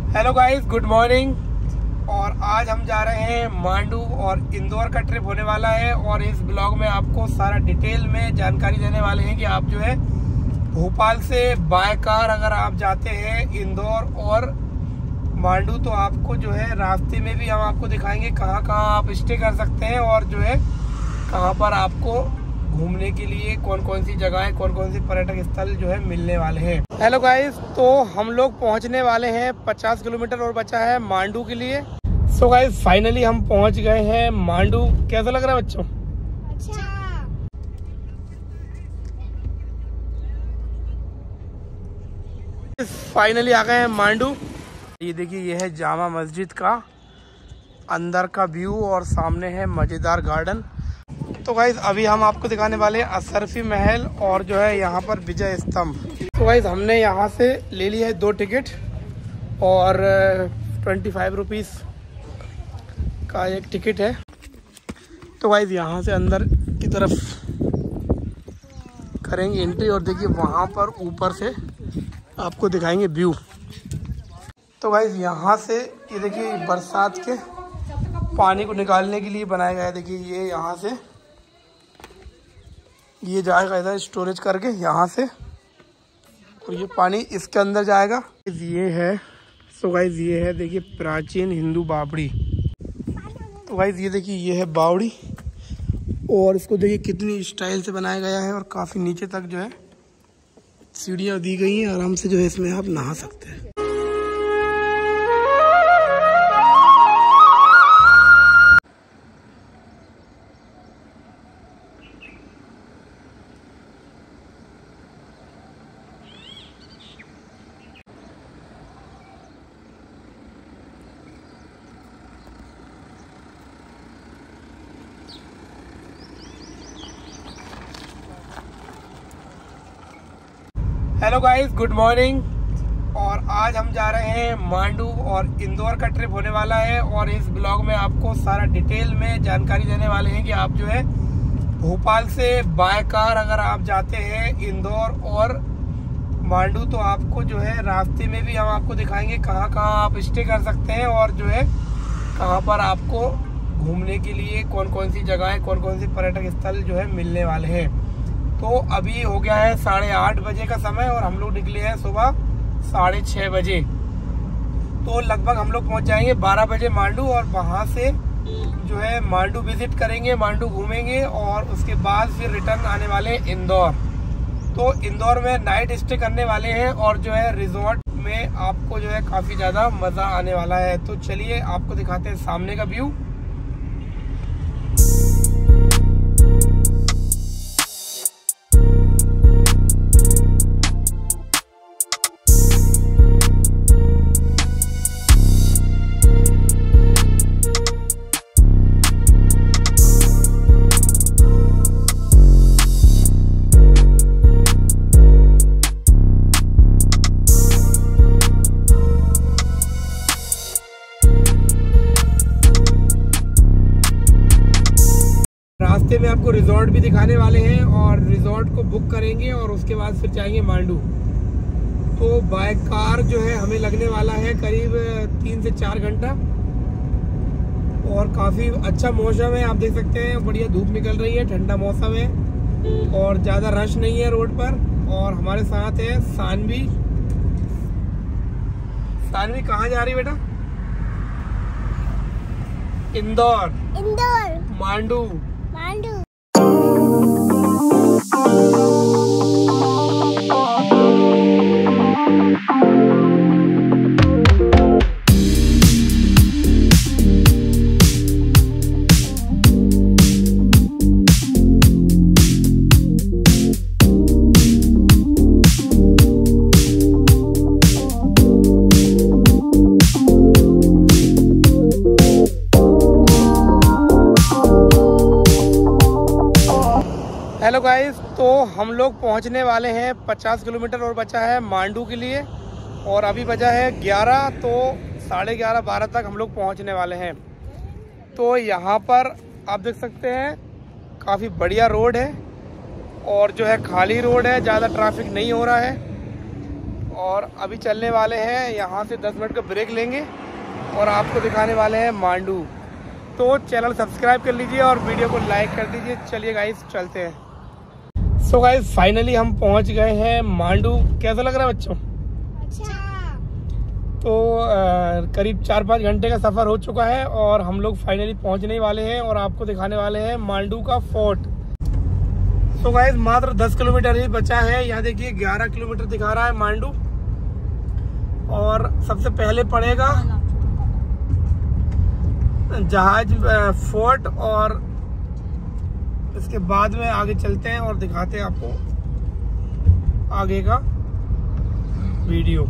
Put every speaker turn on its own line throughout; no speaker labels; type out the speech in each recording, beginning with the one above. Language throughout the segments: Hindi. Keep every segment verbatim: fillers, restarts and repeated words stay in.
Hello guys, good morning. और आज हम जा रहे हैं मांडू और इंदौर का ट्रिप होने वाला है। और इस ब्लॉग में आपको सारा डिटेल में जानकारी देने वाले हैं कि आप जो है भोपाल से बाय कार अगर आप जाते हैं इंदौर और मांडू तो आपको जो है रास्ते में भी हम आपको दिखाएंगे कहाँ कहाँ आप स्टे कर सकते हैं और जो है कहाँ पर आपको घूमने के लिए कौन कौन सी जगह कौन कौन सी पर्यटक स्थल जो है मिलने वाले हैं। हेलो गाइस, तो हम लोग पहुंचने वाले हैं पचास किलोमीटर और बचा है मांडू के लिए। सो गाइस, फाइनली हम पहुंच गए हैं मांडू। कैसा लग रहा है बच्चों? अच्छा। फाइनली आ गए हैं मांडू। ये देखिए, ये है जामा मस्जिद का अंदर का व्यू और सामने है मजेदार गार्डन। तो गाइज अभी हम आपको दिखाने वाले हैं अशरफी महल और जो है यहाँ पर विजय स्तंभ। तो गाइज हमने यहाँ से ले लिया है दो टिकट और ट्वेंटी फाइव रुपीज़ का एक टिकट है। तो गाइज यहाँ से अंदर की तरफ करेंगे एंट्री और देखिए वहाँ पर ऊपर से आपको दिखाएंगे व्यू। तो गाइज यहाँ से ये देखिए बरसात के पानी को निकालने के लिए बनाया गया है। देखिए ये यहाँ से ये जाएगा इधर स्टोरेज करके यहाँ से और ये पानी इसके अंदर जाएगा। ये है सो गाइज ये है देखिए प्राचीन हिंदू बावड़ी। तो गाइज ये देखिए ये है बावड़ी और इसको देखिए कितनी स्टाइल से बनाया गया है और काफ़ी नीचे तक जो है सीढ़ियाँ दी गई हैं। आराम से जो है इसमें आप नहा सकते हैं। Hello guys, good morning. और आज हम जा रहे हैं मांडू और इंदौर का ट्रिप होने वाला है। और इस ब्लॉग में आपको सारा डिटेल में जानकारी देने वाले हैं कि आप जो है भोपाल से बाय कार अगर आप जाते हैं इंदौर और मांडू तो आपको जो है रास्ते में भी हम आपको दिखाएंगे कहाँ कहाँ आप स्टे कर सकते हैं और जो है कहाँ पर आपको घूमने के लिए कौन कौन सी जगह कौन कौन सी पर्यटक स्थल जो है मिलने वाले हैं। तो अभी हो गया है साढ़े आठ बजे का समय और हम लोग निकले हैं सुबह साढ़े छः बजे। तो लगभग हम लोग पहुंच जाएंगे बारह बजे मांडू और वहां से जो है मांडू विजिट करेंगे, मांडू घूमेंगे और उसके बाद फिर रिटर्न आने वाले हैं इंदौर। तो इंदौर में नाइट स्टे करने वाले हैं और जो है रिजॉर्ट में आपको जो है काफ़ी ज़्यादा मज़ा आने वाला है। तो चलिए आपको दिखाते हैं सामने का व्यू। रास्ते में आपको रिजॉर्ट भी दिखाने वाले हैं और रिजॉर्ट को बुक करेंगे और उसके बाद फिर जाएंगे मांडू। तो बाय कार जो है हमें लगने वाला है करीब तीन से चार घंटा और काफ़ी अच्छा मौसम है। आप देख सकते हैं बढ़िया धूप निकल रही है, ठंडा मौसम है और ज़्यादा रश नहीं है रोड पर। और हमारे साथ है सानवी। सानवी कहाँ जा रही बेटा? इंदौर।
इंदौर।
मांडू।
मांडू।
हेलो गाइस, तो हम लोग पहुंचने वाले हैं पचास किलोमीटर और बचा है मांडू के लिए और अभी बजा है ग्यारह। तो साढ़े ग्यारह बारह तक हम लोग पहुंचने वाले हैं। तो यहाँ पर आप देख सकते हैं काफ़ी बढ़िया रोड है और जो है खाली रोड है, ज़्यादा ट्रैफिक नहीं हो रहा है। और अभी चलने वाले हैं, यहाँ से दस मिनट का ब्रेक लेंगे और आपको दिखाने वाले हैं मांडू। तो चैनल सब्सक्राइब कर लीजिए और वीडियो को लाइक कर दीजिए। चलिए गाइस चलते हैं। सो गाइस फाइनली हम पहुँच गए हैं मांडू। कैसा लग रहा है बच्चों?
अच्छा।
तो आ, करीब चार पाँच घंटे का सफ़र हो चुका है और हम लोग फाइनली पहुंचने वाले हैं और आपको दिखाने वाले हैं मांडू का फोर्ट। सो गाइस मात्र दस किलोमीटर ही बचा है। यहाँ देखिए ग्यारह किलोमीटर दिखा रहा है मांडू। और सबसे पहले पड़ेगा जहाज फोर्ट और इसके बाद में आगे चलते हैं और दिखाते हैं आपको आगे का वीडियो।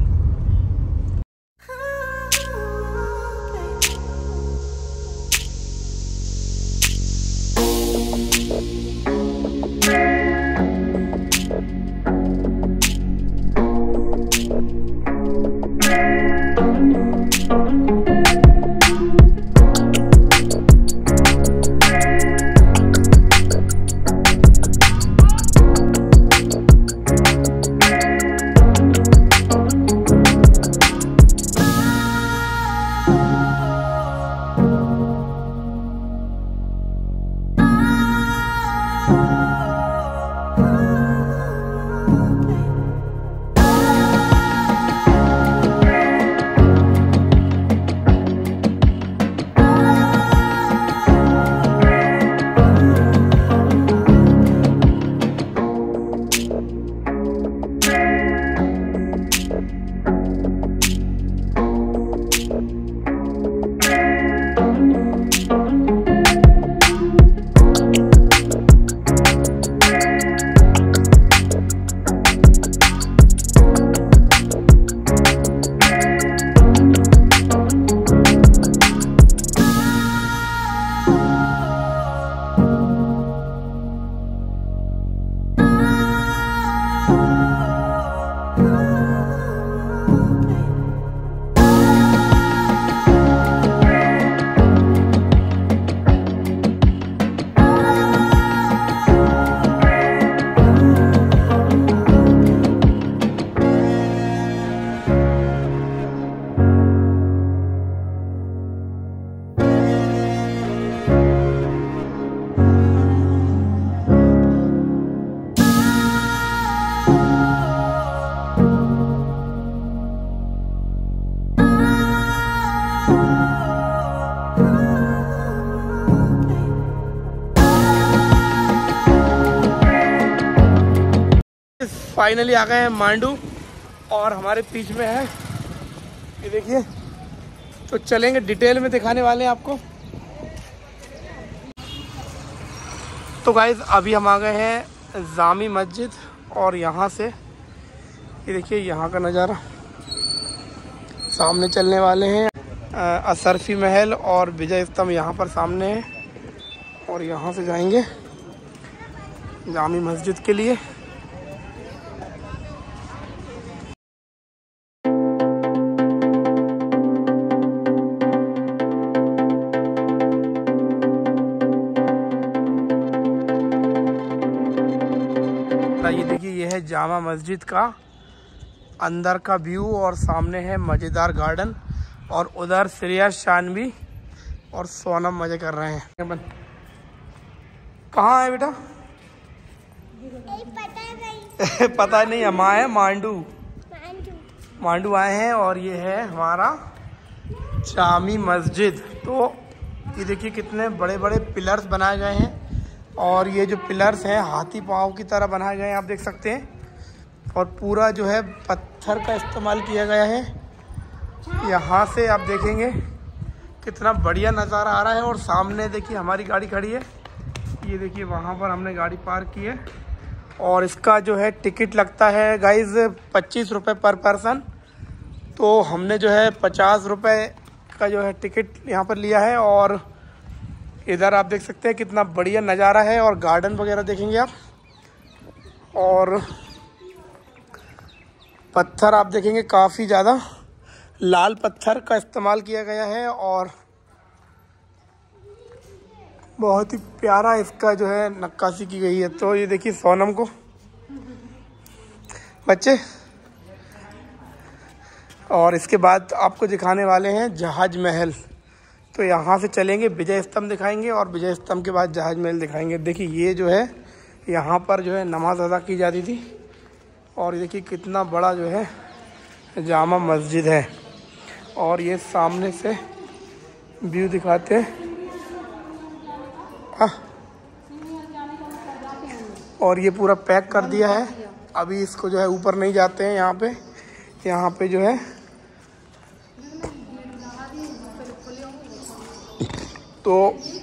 फाइनली आ गए हैं मांडू और हमारे बीच में है ये देखिए। तो चलेंगे डिटेल में दिखाने वाले हैं आपको। तो गाइज अभी हम आ गए हैं जामी मस्जिद और यहाँ से ये देखिए यहाँ का नज़ारा। सामने चलने वाले हैं असरफी महल और विजय स्तंभ यहाँ पर सामने है और यहाँ से जाएंगे जामी मस्जिद के लिए। ये देखिए ये है जामा मस्जिद का अंदर का व्यू और सामने है मज़ेदार गार्डन और उधर श्रेया शानवी और सोनम मजे कर रहे हैं। कहाँ है बेटा?
पता नहीं
पता नहीं। हम आए हैं मांडू मांडू आए हैं और ये है हमारा जामी मस्जिद। तो ये देखिए कितने बड़े बड़े पिलर्स बनाए गए हैं और ये जो पिलर्स हैं हाथी पाँव की तरह बनाए गए हैं, आप देख सकते हैं। और पूरा जो है पत्थर का इस्तेमाल किया गया है। यहाँ से आप देखेंगे कितना बढ़िया नज़ारा आ रहा है। और सामने देखिए हमारी गाड़ी खड़ी है। ये देखिए वहाँ पर हमने गाड़ी पार्क की है और इसका जो है टिकट लगता है गाइज पच्चीस रुपये पर पर्सन। तो हमने जो है पचास रुपये का जो है टिकट यहाँ पर लिया है। और इधर आप देख सकते हैं कितना बढ़िया नज़ारा है और गार्डन वगैरह देखेंगे आप। और पत्थर आप देखेंगे काफ़ी ज़्यादा लाल पत्थर का इस्तेमाल किया गया है और बहुत ही प्यारा इसका जो है नक्काशी की गई है। तो ये देखिए सोनम को बच्चे और इसके बाद आपको दिखाने वाले हैं जहाज महल। तो यहाँ से चलेंगे, विजय स्तंभ दिखाएंगे और विजय स्तंभ के बाद जहाज महल दिखाएंगे। देखिए ये जो है यहाँ पर जो है नमाज अदा की जाती थी और देखिए कितना बड़ा जो है जामा मस्जिद है। और ये सामने से व्यू दिखाते हैं। और ये पूरा पैक कर दिया है, अभी इसको जो है ऊपर नहीं जाते हैं। यहाँ पे यहाँ पे जो है तो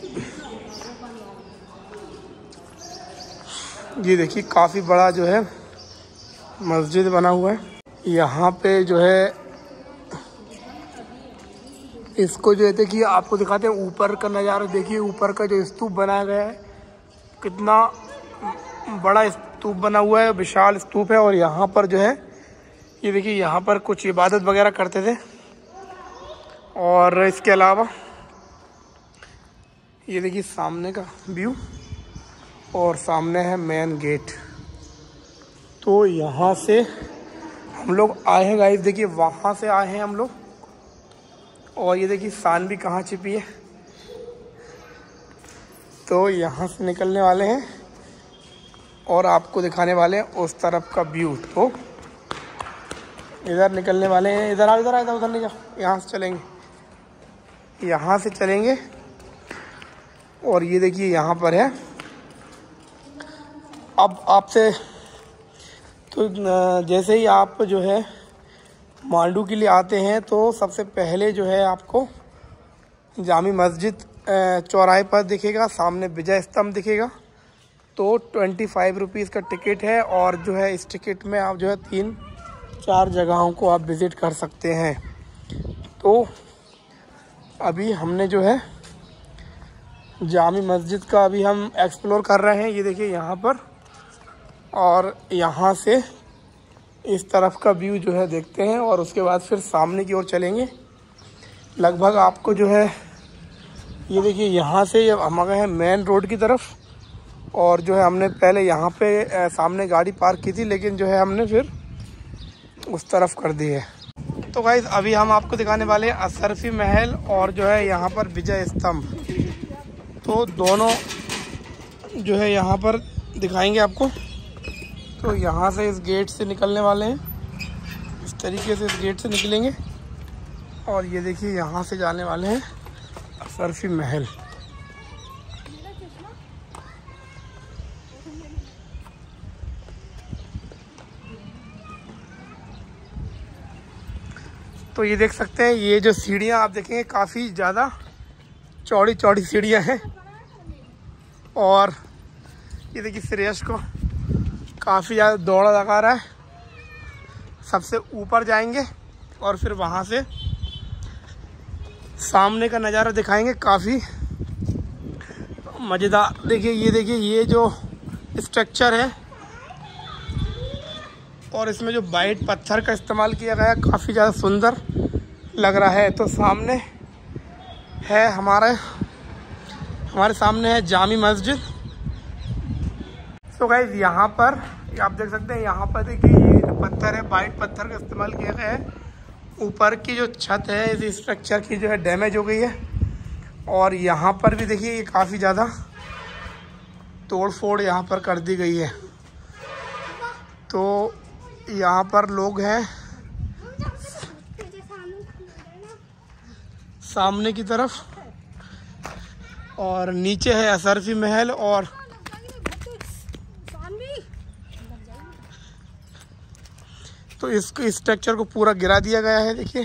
ये देखिए काफ़ी बड़ा जो है मस्जिद बना हुआ है। यहाँ पे जो है इसको जो है देखिए आपको दिखाते हैं ऊपर का नज़ारा। देखिए ऊपर का जो स्तूप बनाया गया है, कितना बड़ा स्तूप बना हुआ है, विशाल स्तूप है। और यहाँ पर जो है ये देखिए यहाँ पर कुछ इबादत वगैरह करते थे। और इसके अलावा ये देखिए सामने का व्यू और सामने है मेन गेट। तो यहाँ से हम लोग आए हैं गाइस, देखिए वहाँ से आए हैं हम लोग। और ये देखिए सान भी कहाँ छिपी है। तो यहाँ से निकलने वाले हैं और आपको दिखाने वाले हैं उस तरफ का व्यू। तो इधर निकलने वाले हैं, इधर आ इधर आ इधर उधर नहीं जाओ, यहाँ से चलेंगे, यहाँ से चलेंगे। और ये देखिए यहाँ पर है। अब आपसे तो जैसे ही आप जो है मांडू के लिए आते हैं तो सबसे पहले जो है आपको जामी मस्जिद चौराहे पर दिखेगा, सामने विजय स्तंभ दिखेगा। तो ट्वेंटी फाइव रुपीज़ का टिकट है और जो है इस टिकट में आप जो है तीन चार जगहों को आप विज़िट कर सकते हैं। तो अभी हमने जो है जामी मस्जिद का अभी हम एक्सप्लोर कर रहे हैं। ये देखिए यहाँ पर, और यहाँ से इस तरफ का व्यू जो है देखते हैं और उसके बाद फिर सामने की ओर चलेंगे। लगभग आपको जो है ये देखिए यहाँ से हम आ गए हैं मेन रोड की तरफ। और जो है हमने पहले यहाँ पे सामने गाड़ी पार्क की थी, लेकिन जो है हमने फिर उस तरफ कर दी है। तो गाइस अभी हम आपको दिखाने वाले हैं अशरफी महल और जो है यहाँ पर विजय स्तंभ। तो दोनों जो है यहाँ पर दिखाएंगे आपको। तो यहाँ से इस गेट से निकलने वाले हैं, इस तरीके से इस गेट से निकलेंगे। और ये देखिए यहाँ से जाने वाले हैं अशरफी महल। तो ये देख सकते हैं, ये जो सीढ़ियाँ आप देखेंगे काफ़ी ज़्यादा चौड़ी चौड़ी सीढ़ियाँ हैं। और ये देखिए श्रेयस को काफ़ी ज़्यादा दौड़ा लगा रहा है। सबसे ऊपर जाएंगे और फिर वहाँ से सामने का नज़ारा दिखाएंगे, काफ़ी मज़ेदार। देखिए ये देखिए ये जो स्ट्रक्चर है और इसमें जो वाइट पत्थर का इस्तेमाल किया गया है, काफ़ी ज़्यादा सुंदर लग रहा है। तो सामने है हमारे हमारे सामने है जामी मस्जिद। तो गाइस यहाँ पर आप देख सकते हैं, यहाँ पर देखिए ये जो पत्थर है वाइट पत्थर का इस्तेमाल किया गया है। ऊपर की जो छत है इस स्ट्रक्चर की जो है डैमेज हो गई है। और यहाँ पर भी देखिए ये काफ़ी ज़्यादा तोड़ फोड़ यहाँ पर कर दी गई है। तो यहाँ पर लोग हैं सामने की तरफ, और नीचे है अशरफी महल। और तो इसको स्ट्रक्चर को पूरा गिरा दिया गया है, देखिए।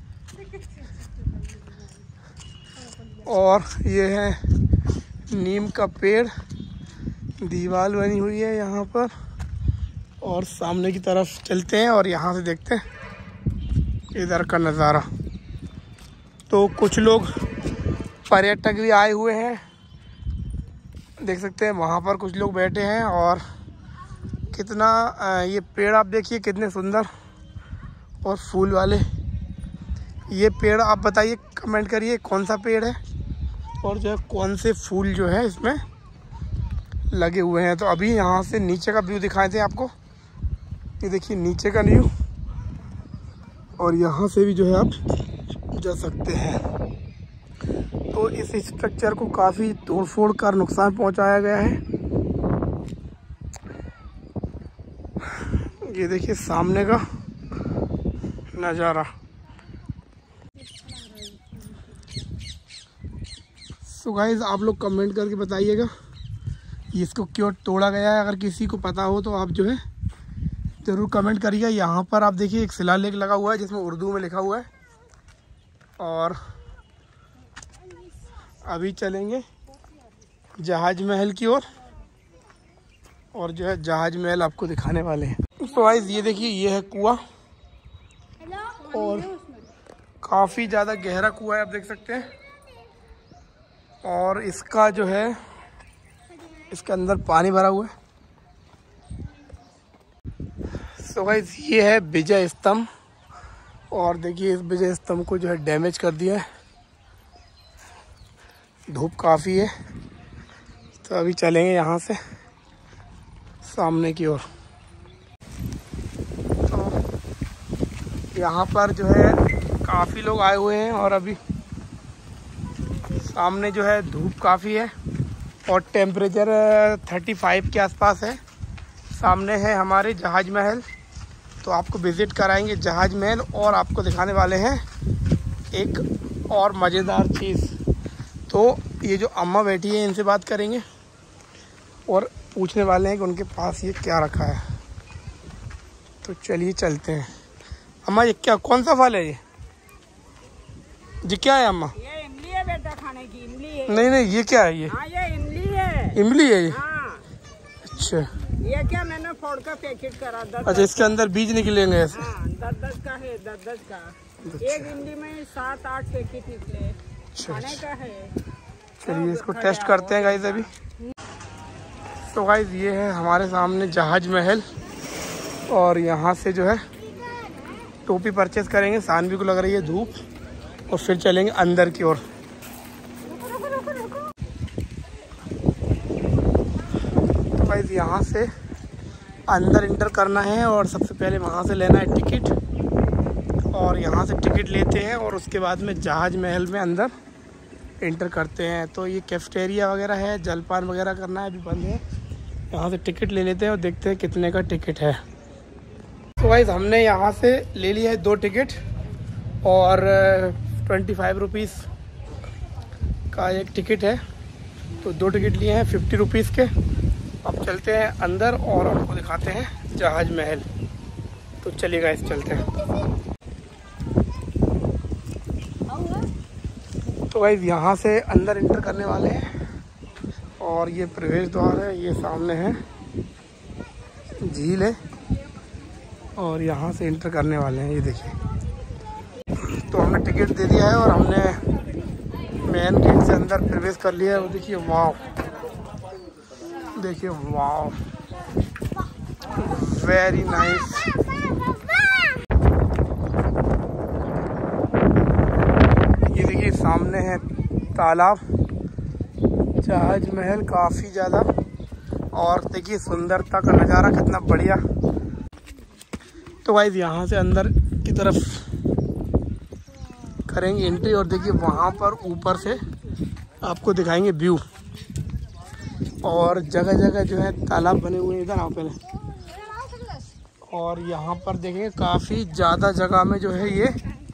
और ये है नीम का पेड़, दीवार बनी हुई है यहाँ पर। और सामने की तरफ चलते हैं और यहाँ से देखते हैं इधर का नज़ारा। तो कुछ लोग पर्यटक भी आए हुए हैं, देख सकते हैं वहाँ पर कुछ लोग बैठे हैं। और कितना ये पेड़ आप देखिए कितने सुंदर और फूल वाले। ये पेड़ आप बताइए, कमेंट करिए कौन सा पेड़ है और जो है कौन से फूल जो है इसमें लगे हुए हैं। तो अभी यहाँ से नीचे का व्यू दिखाए थे आपको। ये देखिए नीचे का व्यू और यहाँ से भी जो है आप जा सकते हैं। तो इस स्ट्रक्चर को काफ़ी तोड़फोड़ कर नुकसान पहुँचाया गया है। ये देखिए सामने का नज़ारा। सो गाइस आप लोग कमेंट करके बताइएगा इसको क्यों तोड़ा गया है। अगर किसी को पता हो तो आप जो है ज़रूर कमेंट करिएगा। यहाँ पर आप देखिए एक शिलालेख लगा हुआ है जिसमें उर्दू में लिखा हुआ है। और अभी चलेंगे जहाज महल की ओर और, और जो है जहाज महल आपको दिखाने वाले हैं। तो गाइस ये देखिए ये है कुआं और काफ़ी ज़्यादा गहरा कुआं है, आप देख सकते हैं। और इसका जो है इसके अंदर पानी भरा हुआ है। सो गाइस ये है विजय स्तंभ और देखिए इस विजय स्तंभ को जो है डैमेज कर दिया है। धूप काफ़ी है तो अभी चलेंगे यहाँ से सामने की ओर। तो यहाँ पर जो है काफ़ी लोग आए हुए हैं और अभी सामने जो है धूप काफ़ी है और टेम्परेचर पैंतीस के आसपास है। सामने है हमारे जहाज महल, तो आपको विज़िट कराएंगे जहाज महल और आपको दिखाने वाले हैं एक और मज़ेदार चीज़। तो ये जो अम्मा बैठी है इनसे बात करेंगे और पूछने वाले हैं कि उनके पास ये क्या रखा है। तो चलिए चलते हैं। अम्मा ये क्या, कौन सा फल है ये जी? क्या है अम्मा?
ये इमली है बेटा, खाने की इमली है।
नहीं नहीं ये क्या है? ये
हाँ ये इमली है।
इमली है ये?
हाँ।
अच्छा
ये क्या मैंने फोड़ कर पैकेट करा दस।
अच्छा इसके अंदर बीज निकलेंगे ऐसे?
हाँ दस दस का है, दस दस का। एक इमली में सात आठ पैकेट निकले।
अच्छा
खाने का है।
चलिए इसको टेस्ट करते हैं गाइस अभी। तो गाइस ये है हमारे सामने जहाज महल और यहाँ से जो है टोपी परचेस करेंगे। सानवी को लग रही है धूप और फिर चलेंगे अंदर की ओर। तो गाइस यहाँ से अंदर इंटर करना है और सबसे पहले वहाँ से लेना है टिकट और यहाँ से टिकट लेते हैं और उसके बाद में जहाज महल में अंदर इंटर करते हैं। तो ये कैफेटेरिया वगैरह है, जलपान वगैरह करना है, अभी बंद है। यहाँ से टिकट ले लेते हैं और देखते हैं कितने का टिकट है। तो गाइस हमने यहाँ से ले लिया है दो टिकट और ट्वेंटी फाइव रुपीज़ का एक टिकट है। तो दो टिकट लिए हैं फिफ्टी रुपीज़ के। अब चलते हैं अंदर और आपको दिखाते हैं जहाज महल। तो चलिए गाइस चलते हैं। तो गाइस यहाँ से अंदर इंटर करने वाले हैं और ये प्रवेश द्वार है। ये सामने है झील है और यहाँ से इंटर करने वाले हैं। ये देखिए तो हमने टिकट दे दिया है और हमने मेन गेट से अंदर प्रवेश कर लिया है। वो देखिए वाव, देखिए वाव, वेरी नाइस। ये देखिए सामने है तालाब, जहाज महल काफ़ी ज़्यादा और देखिए सुंदरता का नज़ारा कितना बढ़िया। तो गाइस यहाँ से अंदर की तरफ करेंगे एंट्री और देखिए वहाँ पर ऊपर से आपको दिखाएंगे व्यू और जगह जगह जो है तालाब बने हुए हैं। इधर आओ पहले। और यहाँ पर देखेंगे काफ़ी ज़्यादा जगह में जो है ये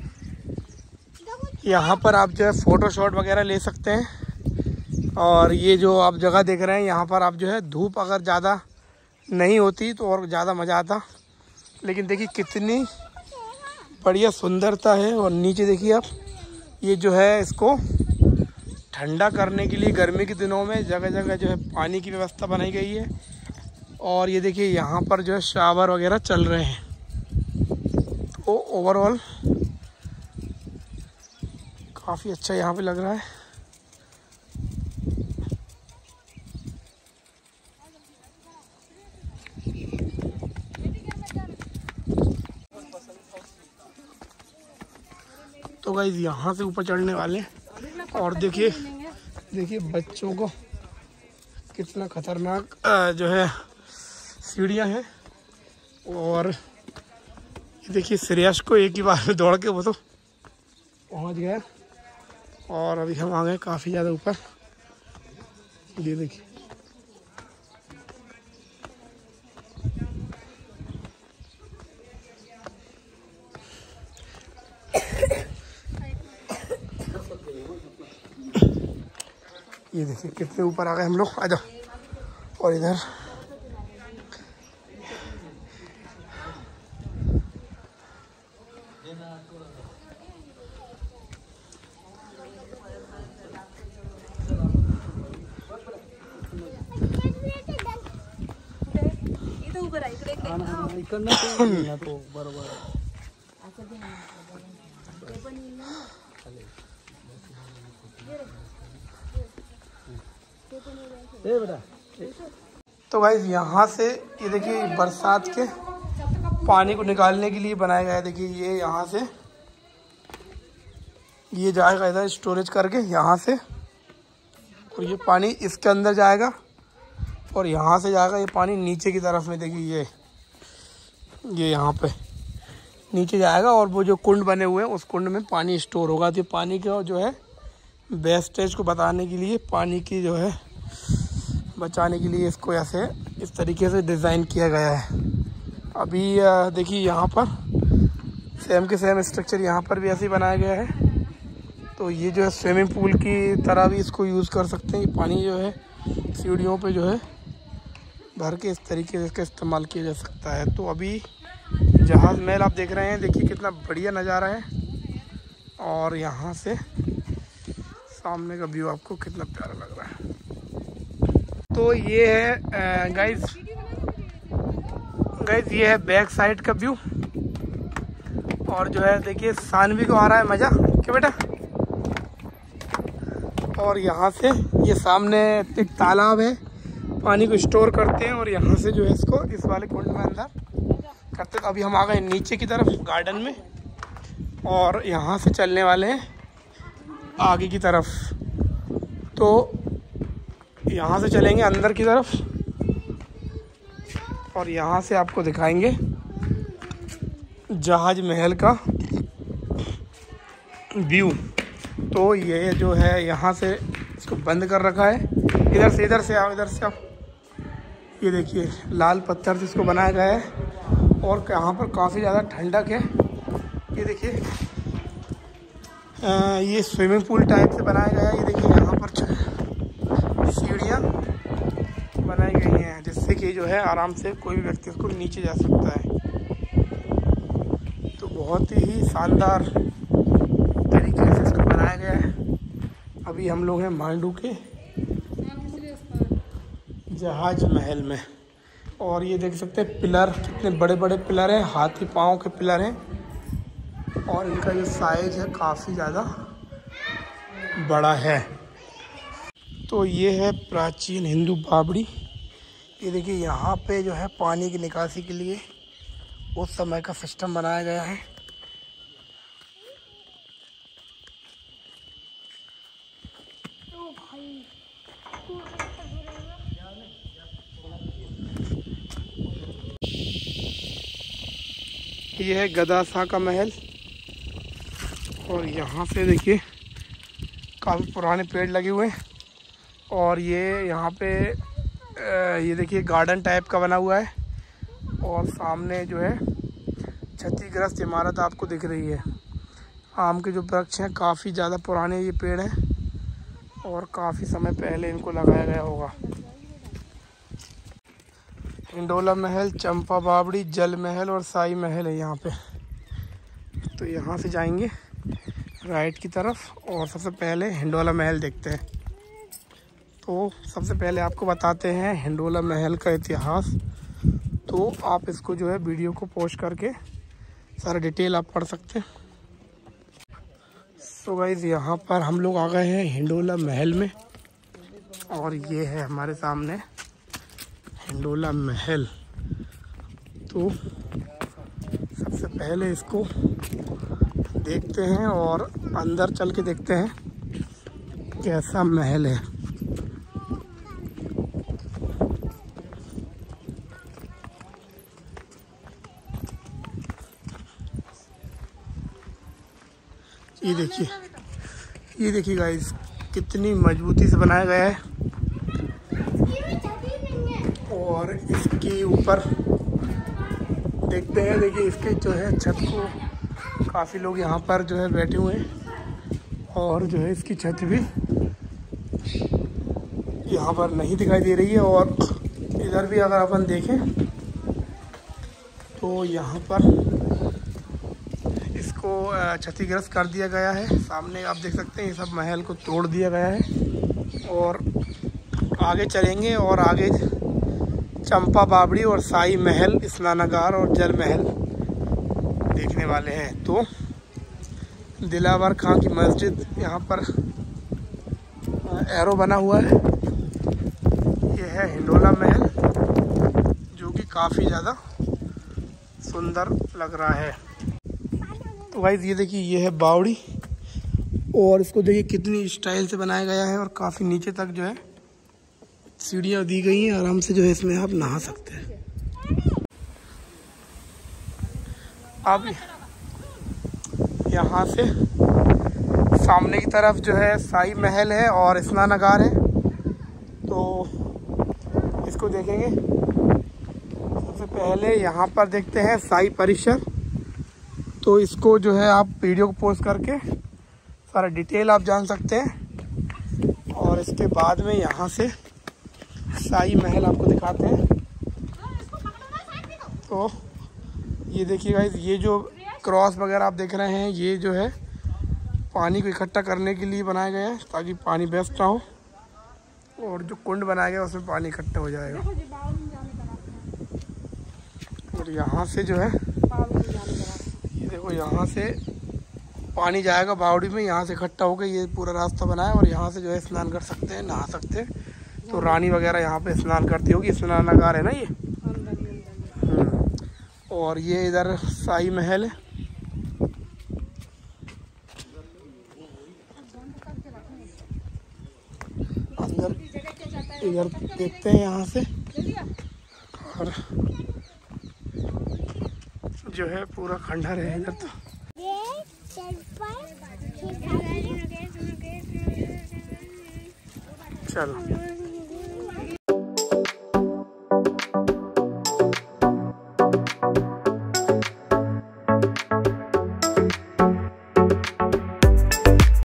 यहाँ पर आप जो है फ़ोटो शॉट वगैरह ले सकते हैं। और ये जो आप जगह देख रहे हैं यहाँ पर आप जो है धूप अगर ज़्यादा नहीं होती तो और ज़्यादा मज़ा आता। लेकिन देखिए कितनी बढ़िया सुंदरता है। और नीचे देखिए आप ये जो है इसको ठंडा करने के लिए गर्मी के दिनों में जगह जगह जो है पानी की व्यवस्था बनाई गई है। और ये देखिए यहाँ पर जो है शावर वगैरह चल रहे हैं। तो ओवरऑल काफ़ी अच्छा यहाँ पे लग रहा है। तो गाइस यहाँ से ऊपर चढ़ने वाले और देखिए देखिए बच्चों को कितना खतरनाक जो है सीढ़ियाँ हैं। और ये देखिए श्रेयस को एक ही बार में दौड़ के वो तो पहुंच गया। और अभी हम आ गए काफ़ी ज़्यादा ऊपर। ये देखिए ये देखिए कितने ऊपर आ गए हम लोग। आ जाओ। और इधर
तो बरोबर
तो गाइस यहाँ से ये देखिए बरसात के पानी को निकालने के लिए बनाया गया है। देखिए ये यहाँ से ये जाएगा इधर स्टोरेज करके यहाँ से, और ये पानी इसके अंदर जाएगा और यहाँ से जाएगा ये पानी नीचे की तरफ में। देखिए ये ये यहाँ पे नीचे जाएगा और वो जो कुंड बने हुए हैं उस कुंड में पानी स्टोर होगा। तो पानी का जो है वेस्टेज को बताने के लिए, पानी की जो है बचाने के लिए इसको ऐसे इस तरीके से डिज़ाइन किया गया है। अभी देखिए यहाँ पर सेम के सेम स्ट्रक्चर यहाँ पर भी ऐसे ही बनाया गया है। तो ये जो है स्विमिंग पूल की तरह भी इसको यूज़ कर सकते हैं। ये पानी जो है सीढ़ियों पे जो है भर के इस तरीके से इसका इस्तेमाल किया जा सकता है। तो अभी जहाज़ महल आप देख रहे हैं, देखिए कितना बढ़िया नज़ारा है। और यहाँ से सामने का व्यू आपको कितना प्यारा लग रहा है। तो ये है गाइस गाइस ये है बैक साइड का व्यू। और जो है देखिए सानवी को आ रहा है मज़ा, क्या बेटा। और यहाँ से ये सामने एक तालाब है, पानी को स्टोर करते हैं और यहाँ से जो है इसको इस वाले कुंड में अंदर करते। तो अभी हम आ गए नीचे की तरफ गार्डन में और यहाँ से चलने वाले हैं आगे की तरफ। तो यहाँ से चलेंगे अंदर की तरफ और यहाँ से आपको दिखाएंगे जहाज महल का व्यू। तो ये जो है यहाँ से इसको बंद कर रखा है। इधर से इधर से आओ इधर से आओ। ये देखिए लाल पत्थर से इसको बनाया गया है और यहाँ पर काफ़ी ज़्यादा ठंडक है। ये देखिए ये स्विमिंग पूल टाइप से बनाया गया है। ये देखिए यहाँ पर सीढ़ियाँ बनाई गई हैं जिससे कि जो है आराम से कोई भी व्यक्ति उसको नीचे जा सकता है। तो बहुत ही शानदार तरीके से इसको बनाया गया है। अभी हम लोग हैं मांडू के जहाज महल में और ये देख सकते हैं पिलर कितने बड़े बड़े पिलर हैं, हाथी पाँव के पिलर हैं। और इनका जो साइज है काफ़ी ज़्यादा बड़ा है। तो ये है प्राचीन हिंदू बावड़ी। ये देखिए यहाँ पे जो है पानी की निकासी के लिए उस समय का सिस्टम बनाया गया है। ये है गदा शाह का महल और यहाँ से देखिए काफ़ी पुराने पेड़ लगे हुए हैं। और ये यहाँ पे ये देखिए गार्डन टाइप का बना हुआ है और सामने जो है क्षतिग्रस्त इमारत आपको दिख रही है। आम के जो वृक्ष हैं काफ़ी ज़्यादा पुराने ये पेड़ हैं और काफ़ी समय पहले इनको लगाया गया होगा। हिंडोला महल, चंपा बावड़ी, जल महल और साई महल है यहाँ पे। तो यहाँ से जाएंगे राइट की तरफ और सबसे पहले हिंडोला महल देखते हैं। तो सबसे पहले आपको बताते हैं हिंडोला महल का इतिहास। तो आप इसको जो है वीडियो को पोस्ट करके सारा डिटेल आप पढ़ सकते हैं। सो गाइस यहाँ पर हम लोग आ गए हैं हिंडोला महल में और ये है हमारे सामने हिंडोला महल। तो सबसे पहले इसको देखते हैं और अंदर चल के देखते हैं कैसा महल है। ये देखिए, ये देखिए गाइस कितनी मजबूती से बनाया गया है। और इसके ऊपर देखते हैं, देखिए इसके जो है छत को काफ़ी लोग यहाँ पर जो है बैठे हुए हैं। और जो है इसकी छत भी यहाँ पर नहीं दिखाई दे रही है। और इधर भी अगर अपन देखें तो यहाँ पर इसको क्षतिग्रस्त कर दिया गया है। सामने आप देख सकते हैं ये सब महल को तोड़ दिया गया है। और आगे चलेंगे और आगे चंपा बावड़ी और शाही महल, स्नानागार और जल महल देखने वाले हैं। तो दिलावर खां की मस्जिद यहाँ पर एरो बना हुआ है। यह है हिंडोला महल जो कि काफ़ी ज़्यादा सुंदर लग रहा है। तो गाइस ये देखिए ये है बावड़ी और इसको देखिए कितनी स्टाइल से बनाया गया है। और काफ़ी नीचे तक जो है सीढ़ियाँ दी गई हैं। आराम से जो है इसमें आप नहा सकते हैं। अब यहाँ से सामने की तरफ जो है शाही महल है और स्नानागार है। तो इसको देखेंगे। सबसे पहले यहाँ पर देखते हैं शाही परिसर। तो इसको जो है आप वीडियो को पोस्ट करके सारा डिटेल आप जान सकते हैं। और इसके बाद में यहाँ से शाही महल आपको दिखाते हैं। तो ये देखिए गाइस, ये जो क्रॉस वगैरह आप देख रहे हैं ये जो है पानी को इकट्ठा करने के लिए बनाया गया है ताकि पानी वेस्ट ना हो। और जो कुंड बनाया गया उसमें पानी इकट्ठा हो जाएगा। और यहाँ से जो है ये देखो, यहाँ से पानी जाएगा बावड़ी में, यहाँ से इकट्ठा होकर ये पूरा रास्ता बनाया। और यहाँ से जो है स्नान कर सकते हैं, नहा सकते हैं। तो रानी वगैरह यहाँ पे स्नान करती होगी, स्नानागार है ना ये। और ये इधर शाही महल है। अंदर इधर देखते हैं यहाँ से। और जो है पूरा खंडहर है इधर। तो चलो